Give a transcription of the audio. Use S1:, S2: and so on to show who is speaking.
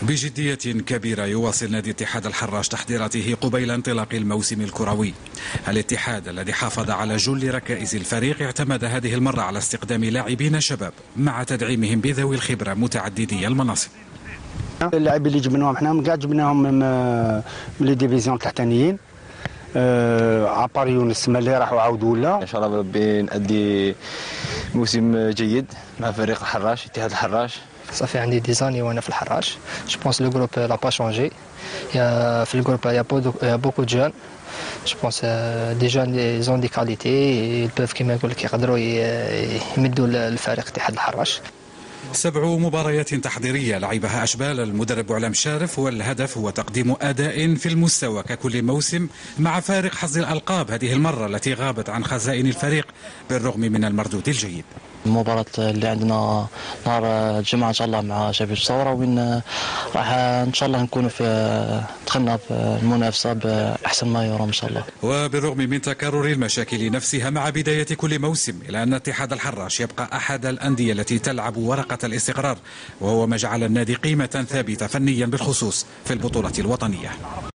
S1: بجدية كبيرة يواصل نادي اتحاد الحراش تحضيراته قبيل انطلاق الموسم الكروي. الاتحاد الذي حافظ على جل ركائز الفريق اعتمد هذه المرة على استقدام لاعبين شباب مع تدعيمهم بذوي الخبرة متعددي المناصب.
S2: اللاعبين اللي جبناهم حنا كاع جبناهم من لي ديفيزيون تحتانيين، عبار يونس اللي راحوا عاودوا ولا.
S3: ان شاء الله ربي نأدي موسم جيد مع فريق الحراش اتحاد الحراش.
S4: صافي عندي ديزاني وانا في الحراش. جو بونس لو جروب لا با شونجي. في الجروب يا بوكو دو جون. جو بونس دي جون لي زون دي كاليتي بوف كيما نقول لك يقدروا يمدوا الفريق اتحاد الحراش.
S1: 7 مباريات تحضيرية لعبها أشبال المدرب علام شارف، والهدف هو تقديم أداء في المستوى ككل موسم مع فارق حظ الألقاب هذه المرة التي غابت عن خزائن الفريق بالرغم من المردود الجيد.
S5: المباراة اللي عندنا نهار الجمعة إن شاء الله مع شبيبة الثورة، وين راح إن شاء الله نكونوا دخلنا في المنافسة بأحسن ما يرام إن شاء الله.
S1: وبالرغم من تكرر المشاكل نفسها مع بداية كل موسم، إلا أن اتحاد الحراش يبقى أحد الأندية التي تلعب ورقة الاستقرار، وهو ما جعل النادي قيمة ثابتة فنيا بالخصوص في البطولة الوطنية.